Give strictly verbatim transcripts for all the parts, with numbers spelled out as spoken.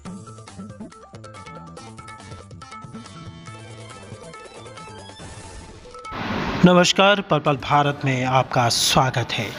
नमस्कार, पल-पल भारत में आपका स्वागत है।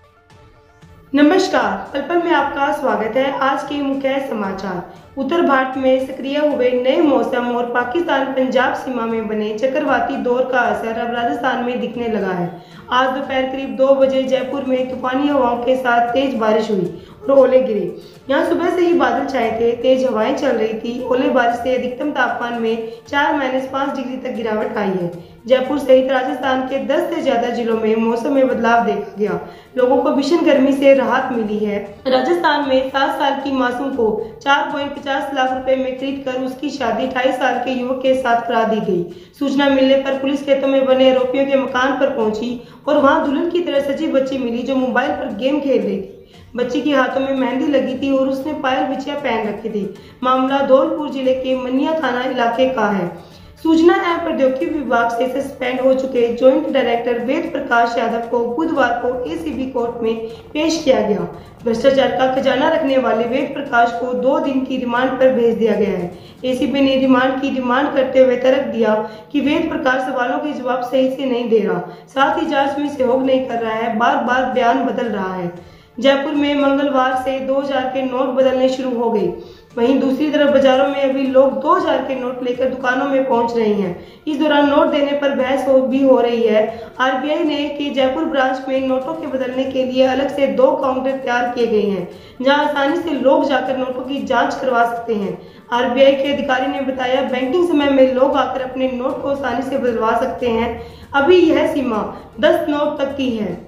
नमस्कार, पल पल में आपका स्वागत है। आज के मुख्य समाचार। उत्तर भारत में सक्रिय हुए नए मौसम और पाकिस्तान पंजाब सीमा में बने चक्रवाती दौर का असर अब राजस्थान में दिखने लगा है। आज दोपहर करीब दो बजे जयपुर में तूफानी हवाओं के साथ तेज बारिश हुई और ओले गिरे। यहाँ सुबह से ही बादल छाए थे, तेज हवाएं चल रही थी। ओले बारिश से अधिकतम तापमान में चार माइनस पाँच डिग्री तक गिरावट आई है। जयपुर सहित राजस्थान के दस से ज्यादा जिलों में मौसम में बदलाव देखा गया। लोगों को भीषण गर्मी से राहत मिली है। राजस्थान में सात साल की मासूम को चार पॉइंट पचास लाख रुपए में खरीद कर उसकी शादी अट्ठाईस साल के युवक के साथ करा दी गई। सूचना मिलने पर पुलिस खेतों में बने आरोपियों के मकान पर पहुंची और वहां दुल्हन की तरह सजी बच्ची मिली जो मोबाइल पर गेम खेल रही थी। बच्ची के हाथों में मेहंदी लगी थी और उसने पायल बिछिया पहन रखी थी। मामला धौलपुर जिले के मनिया थाना इलाके का है। सूचना एवं प्रौद्योगिकी विभाग से सस्पेंड हो चुके ज्वाइंट डायरेक्टर वेद प्रकाश यादव को बुधवार को एसीबी कोर्ट में पेश किया गया। भ्रष्टाचार का खजाना रखने वाले वेद प्रकाश को दो दिन की रिमांड पर भेज दिया गया है। एसीबी ने रिमांड की डिमांड करते हुए तर्क दिया कि वेद प्रकाश सवालों के जवाब सही से नहीं दे रहा, साथ ही जांच में सहयोग नहीं कर रहा है, बार बार बयान बदल रहा है। जयपुर में मंगलवार से दो हज़ार के नोट बदलने शुरू हो गए। वहीं दूसरी तरफ बाजारों में अभी लोग दो हज़ार के नोट लेकर दुकानों में पहुंच रहे हैं। इस दौरान नोट देने पर बहस हो भी हो रही है। आरबीआई ने कि जयपुर ब्रांच में नोटों के बदलने के लिए अलग से दो काउंटर तैयार किए गए हैं, जहां आसानी से लोग जाकर नोटों की जांच करवा सकते हैं। आरबीआई के अधिकारी ने बताया, बैंकिंग समय में लोग आकर अपने नोट को आसानी से बदलवा सकते हैं। अभी यह सीमा दस नोट तक की है।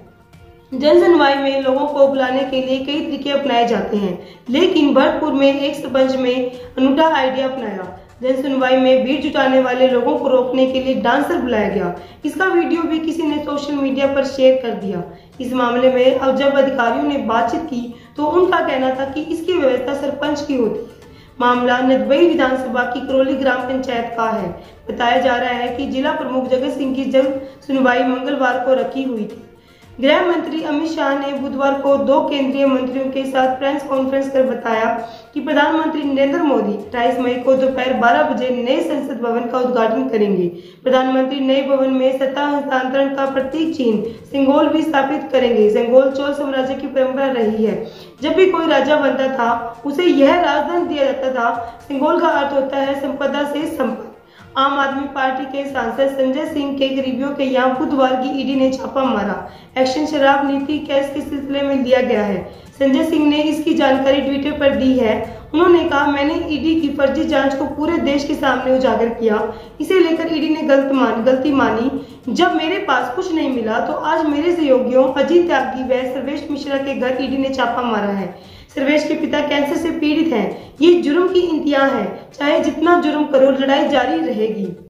जन सुनवाई में लोगों को बुलाने के लिए कई तरीके अपनाए जाते हैं, लेकिन भरतपुर में एक सरपंच में अनूठा आइडिया अपनाया। जन सुनवाई में भीड़ जुटाने वाले लोगों को रोकने के लिए डांसर बुलाया गया। इसका वीडियो भी किसी ने सोशल मीडिया पर शेयर कर दिया। इस मामले में अब जब अधिकारियों ने बातचीत की तो उनका कहना था कि इसकी व्यवस्था सरपंच की होती है। मामला नदबई विधानसभा की करौली ग्राम पंचायत का है। बताया जा रहा है कि जिला प्रमुख जगत सिंह की जन सुनवाई मंगलवार को रखी हुई थी। गृह मंत्री अमित शाह ने बुधवार को दो केंद्रीय मंत्रियों के साथ प्रेस कॉन्फ्रेंस कर बताया कि प्रधानमंत्री नरेंद्र मोदी अट्ठाईस मई को दोपहर बारह बजे नए संसद भवन का उद्घाटन करेंगे। प्रधानमंत्री नए भवन में सत्ता हस्तांतरण का प्रतीक चिन्ह सिंगोल भी स्थापित करेंगे। सिंगोल चोल साम्राज्य की परंपरा रही है। जब भी कोई राजा बनता था उसे यह राजधन दिया जाता था। सिंगोल का अर्थ होता है संपदा से संपत्ति। आम आदमी पार्टी के सांसद संजय सिंह के करीबियों के यहाँ बुधवार की ईडी ने छापा मारा। एक्शन शराब नीति केस के सिलसिले में लिया गया है। संजय सिंह ने इसकी जानकारी ट्विटर पर दी है। उन्होंने कहा, मैंने ईडी की फर्जी जांच को पूरे देश के सामने उजागर किया। इसे लेकर ईडी ने गलत मान गलती मानी। जब मेरे पास कुछ नहीं मिला तो आज मेरे सहयोगियों अजीत त्यागी व सर्वेश मिश्रा के घर ईडी ने छापा मारा है। सर्वेश के पिता कैंसर से पीड़ित हैं। ये जुर्म की इंतहा है। चाहे जितना जुर्म करो, लड़ाई जारी रहेगी।